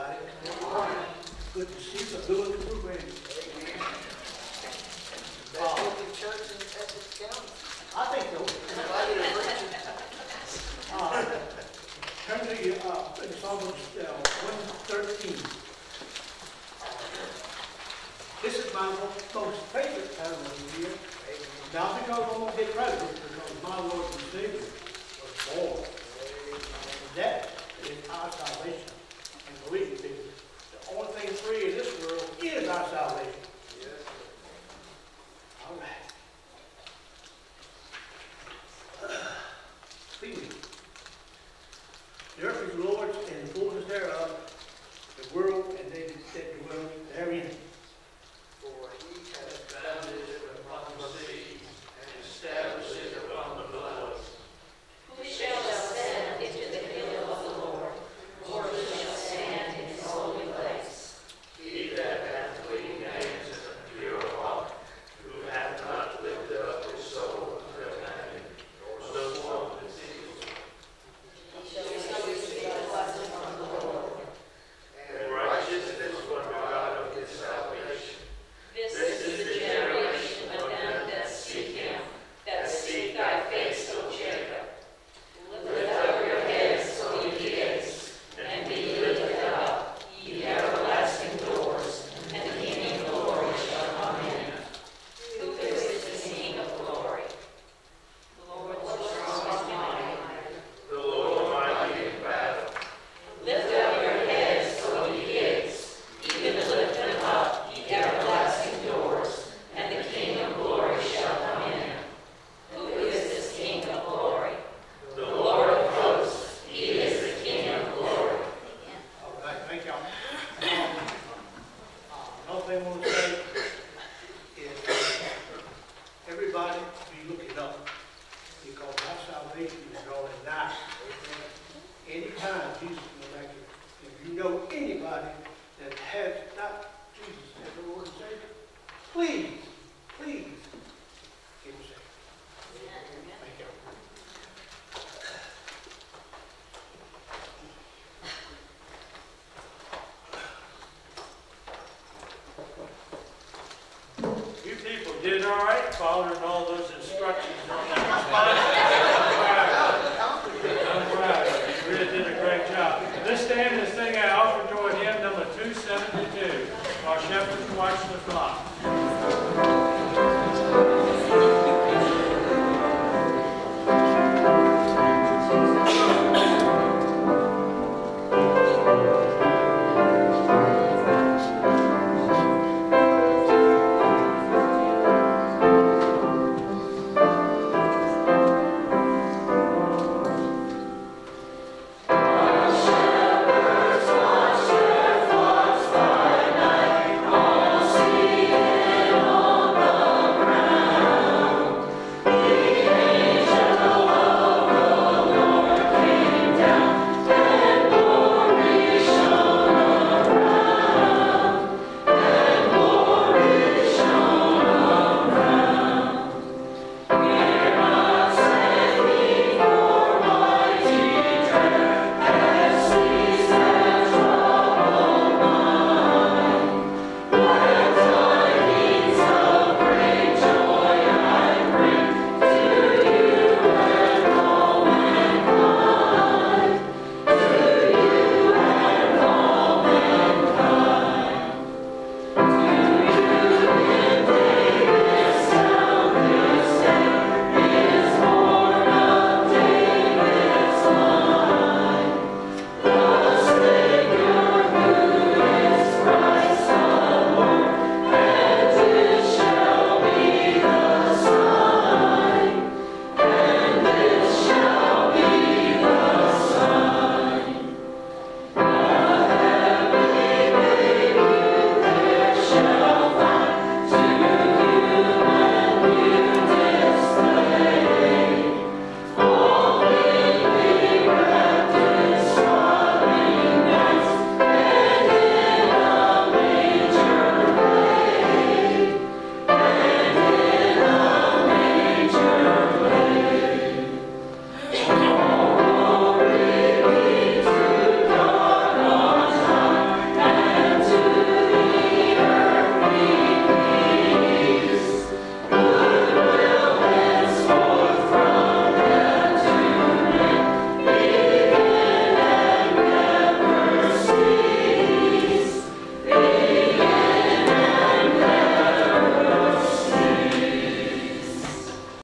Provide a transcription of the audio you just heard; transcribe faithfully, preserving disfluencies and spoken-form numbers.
everybody. Good to see you doing the program. Best looking church in Essex County. I think so. Invited to preach. Uh, Turn to you, uh, it's almost uh, one thirteen. This is my most favorite time of the year. Not because I'm going to get president, because my Lord and Savior was born. And that is our salvation. And believe me, the only thing free in this world is our salvation. Yes. All right. Please. The earth is the Lord's and the fullness thereof, the world and they that dwell therein. For he has Founded it upon the sea, and established it upon the floods. Who shall ascend into the hill of the Lord, or who shall stand in his holy place? He that hath clean hands and a pure heart, who hath not lifted up his soul unto vanity, nor stolen his deeds. He shall receive the blessing from the Lord. And righteousness from the God of his salvation. This is the generation of them that seek him, that seek thy face, O Jacob. Lift up your heads, O ye gates, and be lifted up, ye everlasting doors, and the King of glory shall come in. Who is the King of glory? The Lord strong and mighty. The Lord mighty in battle. Lift up your heads, O ye gates, even lift them up, ye everlasting doors, and the King of glory shall come in. Who is this King of glory? The Lord of hosts, he is the King of glory. All right, thank y'all. Um, uh, Another thing I want to say is everybody be looking up because our salvation is drawing nigh. Anytime Jesus will back here, if you know anybody that has not Jesus as the Lord and Savior, please, please get saved. Thank you. You people did all right following all those instructions on that response.